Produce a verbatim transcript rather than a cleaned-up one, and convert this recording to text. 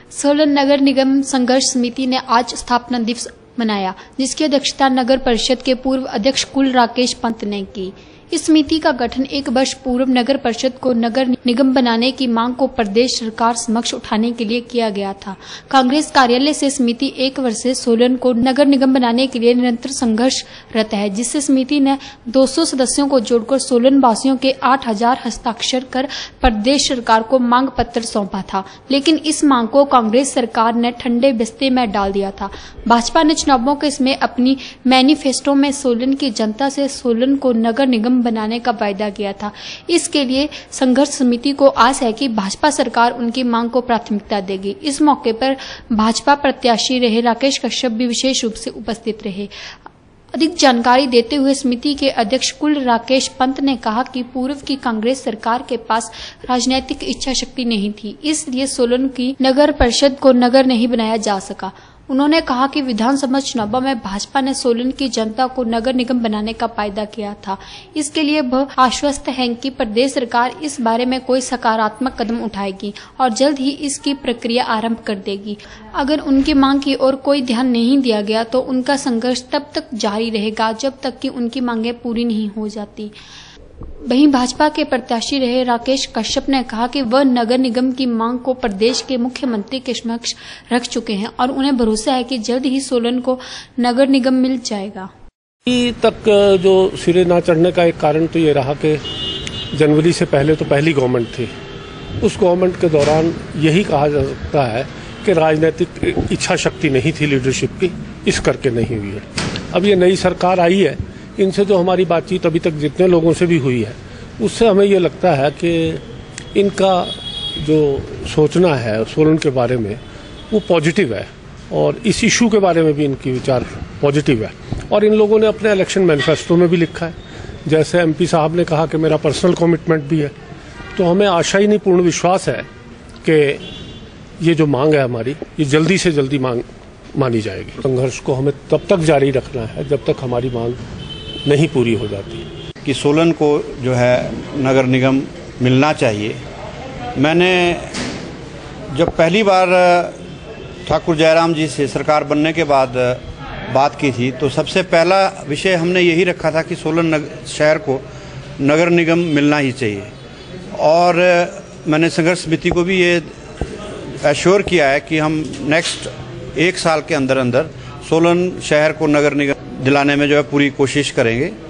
सोलन नगर निगम संघर्ष समिति ने आज स्थापना दिवस मनाया, जिसकी अध्यक्षता नगर परिषद के पूर्व अध्यक्ष कुल राकेश पंत ने की। इस समिति का गठन एक वर्ष पूर्व नगर परिषद को नगर निगम बनाने की मांग को प्रदेश सरकार समक्ष उठाने के लिए किया गया था। कांग्रेस कार्यालय से समिति एक वर्ष से सोलन को नगर निगम बनाने के लिए निरंतर संघर्षरत है, जिससे समिति ने दो सौ सदस्यों को जोड़कर सोलन वासियों के आठ हजार हस्ताक्षर कर प्रदेश सरकार को मांग पत्र सौंपा था, लेकिन इस मांग को कांग्रेस सरकार ने ठंडे बिस्ते में डाल दिया था। भाजपा ने चुनावों के इसमें अपनी मैनिफेस्टो में सोलन की जनता से सोलन को नगर निगम बनाने का वायदा किया था। इसके लिए संघर्ष समिति को आस है कि भाजपा सरकार उनकी मांग को प्राथमिकता देगी। इस मौके पर भाजपा प्रत्याशी रहे राकेश कश्यप भी विशेष रूप से उपस्थित रहे। अधिक जानकारी देते हुए समिति के अध्यक्ष कुल राकेश पंत ने कहा कि पूर्व की कांग्रेस सरकार के पास राजनीतिक इच्छा शक्ति नहीं थी, इसलिए सोलन की नगर परिषद को नगर नहीं बनाया जा सका। उन्होंने कहा कि विधानसभा चुनावों में भाजपा ने सोलन की जनता को नगर निगम बनाने का वायदा किया था। इसके लिए वह आश्वस्त हैं कि प्रदेश सरकार इस बारे में कोई सकारात्मक कदम उठाएगी और जल्द ही इसकी प्रक्रिया आरंभ कर देगी। अगर उनकी मांग की ओर कोई ध्यान नहीं दिया गया तो उनका संघर्ष तब तक जारी रहेगा जब तक कि उनकी मांगें पूरी नहीं हो जाती। वहीं भाजपा के प्रत्याशी रहे राकेश कश्यप ने कहा कि वह नगर निगम की मांग को प्रदेश के मुख्यमंत्री के समक्ष रख चुके हैं और उन्हें भरोसा है कि जल्द ही सोलन को नगर निगम मिल जाएगा। अभी तक जो सिरे ना चढ़ने का एक कारण तो ये रहा कि जनवरी से पहले तो पहली गवर्नमेंट थी, उस गवर्नमेंट के दौरान यही कहा जा सकता है कि राजनीतिक इच्छा शक्ति नहीं थी लीडरशिप की, इस करके नहीं हुई है। अब ये नई सरकार आई है, इनसे जो हमारी बातचीत अभी तक जितने लोगों से भी हुई है उससे हमें ये लगता है कि इनका जो सोचना है सोलन के बारे में वो पॉजिटिव है और इस इशू के बारे में भी इनकी विचार पॉजिटिव है। और इन लोगों ने अपने इलेक्शन मैनिफेस्टो में भी लिखा है, जैसे एमपी साहब ने कहा कि मेरा पर्सनल कमिटमेंट भी है। तो हमें आशा ही नहीं पूर्ण विश्वास है कि ये जो मांग है हमारी ये जल्दी से जल्दी मांग मानी जाएगी। संघर्ष को हमें तब तक जारी रखना है जब तक हमारी मांग नहीं पूरी हो जाती कि सोलन को जो है नगर निगम मिलना चाहिए। मैंने जब पहली बार ठाकुर जयराम जी से सरकार बनने के बाद बात की थी तो सबसे पहला विषय हमने यही रखा था कि सोलन शहर को नगर निगम मिलना ही चाहिए। और मैंने संघर्ष समिति को भी ये एश्योर किया है कि हम नेक्स्ट एक साल के अंदर अंदर सोलन शहर को नगर निगम दिलाने में जो है पूरी कोशिश करेंगे।